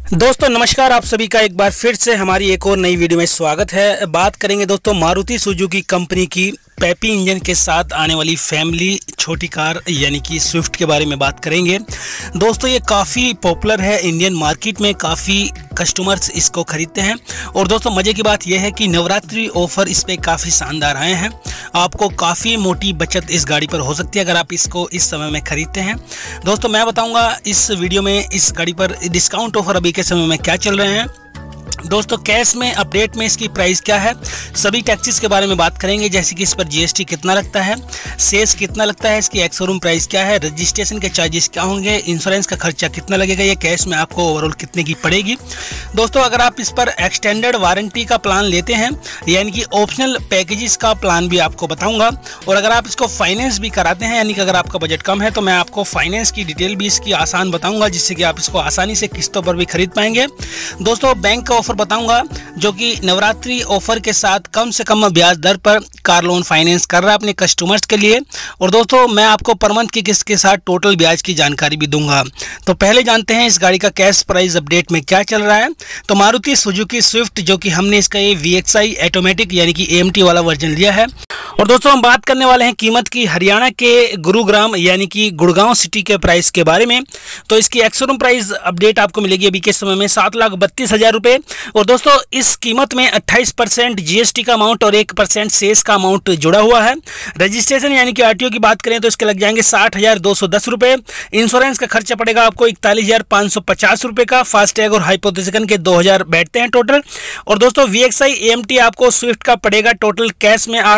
दोस्तों नमस्कार, आप सभी का एक बार फिर से हमारी एक और नई वीडियो में स्वागत है। बात करेंगे दोस्तों मारुति सुजुकी कंपनी की पेपी इंजन के साथ आने वाली फैमिली छोटी कार यानी कि स्विफ्ट के बारे में बात करेंगे। दोस्तों ये काफ़ी पॉपुलर है इंडियन मार्केट में, काफ़ी कस्टमर्स इसको खरीदते हैं। और दोस्तों मज़े की बात यह है कि नवरात्रि ऑफर इस पर काफ़ी शानदार आए हैं। आपको काफ़ी मोटी बचत इस गाड़ी पर हो सकती है अगर आप इसको इस समय में खरीदते हैं। दोस्तों मैं बताऊंगा इस वीडियो में इस गाड़ी पर डिस्काउंट ऑफर अभी के समय में क्या चल रहे हैं। दोस्तों कैश में अपडेट में इसकी प्राइस क्या है, सभी टैक्सेस के बारे में बात करेंगे, जैसे कि इस पर जीएसटी कितना लगता है, सेस कितना लगता है, इसकी एक्स शोरूम प्राइस क्या है, रजिस्ट्रेशन के चार्जेस क्या होंगे, इंश्योरेंस का खर्चा कितना लगेगा, ये कैश में आपको ओवरऑल कितने की पड़ेगी। दोस्तों अगर आप इस पर एक्सटेंडेड वारंटी का प्लान लेते हैं यानी कि ऑप्शनल पैकेजेस का प्लान भी आपको बताऊंगा। और अगर आप इसको फाइनेंस भी कराते हैं यानी कि अगर आपका बजट कम है तो मैं आपको फाइनेंस की डिटेल भी इसकी आसान बताऊंगा, जिससे कि आप इसको आसानी से किस्तों पर भी खरीद पाएंगे। दोस्तों बैंक का ऑफर बताऊंगा जो कि नवरात्रि ऑफर के साथ कम से कम ब्याज दर पर कार लोन फाइनेंस कर रहा है अपने कस्टमर्स के लिए। और दोस्तों मैं आपको पर मंथ की किस्त के साथ टोटल ब्याज की जानकारी भी दूंगा। तो पहले जानते हैं इस गाड़ी का कैश प्राइस अपडेट में क्या चल रहा है। तो मारुति सुजुकी स्विफ्ट जो कि हमने इसका ये VXI ऑटोमेटिक यानी कि AMT वाला वर्जन लिया है। और दोस्तों हम बात करने वाले हैं कीमत की हरियाणा के गुरुग्राम यानी कि गुड़गांव सिटी के प्राइस के बारे में। तो इसकी एक्स शोरूम प्राइस अपडेट आपको मिलेगी अभी के समय में 7,32,000 रुपये। और दोस्तों इस कीमत में 28% GST का अमाउंट और 1% सेस का अमाउंट जुड़ा हुआ है। रजिस्ट्रेशन यानी कि RTO की बात करें तो इसके लग जाएंगे 60,210 रुपये। इंश्योरेंस का खर्चा पड़ेगा आपको 41,550 रुपये का। फास्टैग और हाइपोथेसिकन के 2,000 बैठते हैं टोटल। और दोस्तों VXI AMT आपको स्विफ्ट का पड़ेगा टोटल कैश में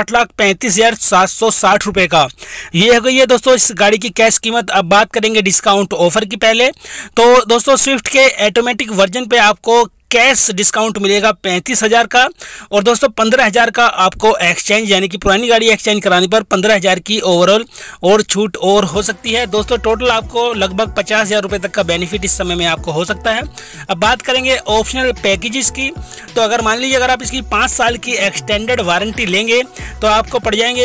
8,35,760 रुपये का। ये हो गई है दोस्तों इस गाड़ी की कैश कीमत। अब बात करेंगे डिस्काउंट ऑफर की पहले। तो दोस्तों स्विफ्ट के ऑटोमेटिक वर्जन पे आपको कैश डिस्काउंट मिलेगा 35,000 का। और दोस्तों 15,000 का आपको एक्सचेंज यानी कि पुरानी गाड़ी एक्सचेंज कराने पर 15,000 की ओवरऑल और छूट और हो सकती है। दोस्तों टोटल आपको लगभग 50,000 रुपये तक का बेनिफिट इस समय में आपको हो सकता है। अब बात करेंगे ऑप्शनल पैकेजेस की। तो अगर मान लीजिए अगर आप इसकी 5 साल की एक्सटेंडेड वारंटी लेंगे तो आपको पड़ जाएंगे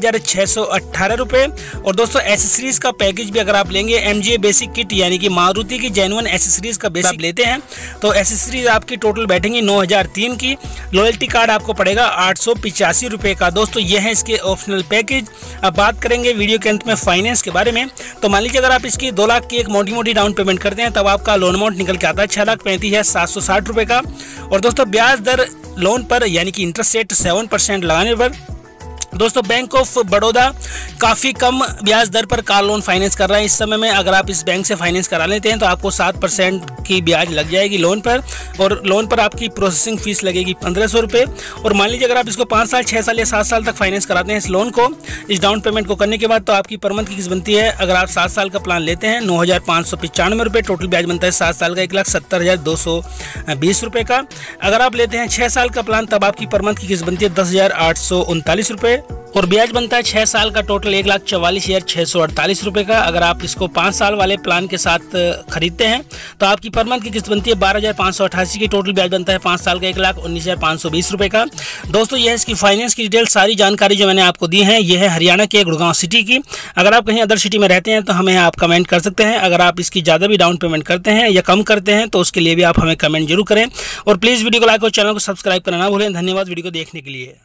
12,618 रुपये। और दोस्तों एसेसरीज का पैकेज भी अगर आप लेंगे MGA बेसिक किट यानी कि मारुति की जेन्युइन एसेसरीज का बेसिक लेते हैं तो एसेसरीज आपकी टोटल बैठेंगी 9,003 की। लॉयल्टी कार्ड आपको पड़ेगा 885 रुपये का। दोस्तों ये है इसके ऑप्शनल पैकेज। अब बात करेंगे वीडियो के अंत में फाइनेंस के बारे में। तो मान लीजिए अगर आप इसकी 2 लाख की एक मोटी डाउन पेमेंट करते हैं तब आपका लोन अमाउंट निकल के आता है 6,35,760 रुपये का। और दोस्तों ब्याज दर लोन पर यानी कि इंटरेस्ट रेट 7% लगाने पर दोस्तों बैंक ऑफ बड़ौदा काफ़ी कम ब्याज दर पर कार लोन फाइनेंस कर रहा है इस समय में। अगर आप इस बैंक से फाइनेंस करा लेते हैं तो आपको 7% की ब्याज लग जाएगी लोन पर। और लोन पर आपकी प्रोसेसिंग फीस लगेगी 1,500 रुपये। और मान लीजिए अगर आप इसको 5 साल 6 साल या 7 साल तक फाइनेंस कराते हैं इस लोन को, इस डाउन पेमेंट को करने के बाद, तो आपकी पर मंथ की किस्त बनती है अगर आप 7 साल का प्लान लेते हैं 9,595 रुपये। टोटल ब्याज बनता है 7 साल का 1,70,220 रुपये का। अगर आप लेते हैं 6 साल का प्लान तब आपकी पर मंथ की किस्त बनती है 10,839 रुपये। और ब्याज बनता है 6 साल का टोटल 1,44,648 रुपये का। अगर आप इसको 5 साल वाले प्लान के साथ खरीदते हैं तो आपकी पर मंथ की किस्त बनती है 12,588 की। टोटल ब्याज बनता है 5 साल का 1,19,520 रुपये का। दोस्तों यह है इसकी फाइनेंस की डिटेल। सारी जानकारी जो मैंने आपको दी है ये है हरियाणा के गुड़गांव सिटी की। अगर आप कहीं अदर सिटी में रहते हैं तो हमें आप कमेंट कर सकते हैं। अगर आप इसकी ज़्यादा भी डाउन पेमेंट करते हैं या कम करते हैं तो उसके लिए भी आप हमें कमेंट जरूर करें। और प्लीज़ वीडियो को लाइक और चैनल को सब्सक्राइब करना ना भूलें। धन्यवाद वीडियो को देखने के लिए।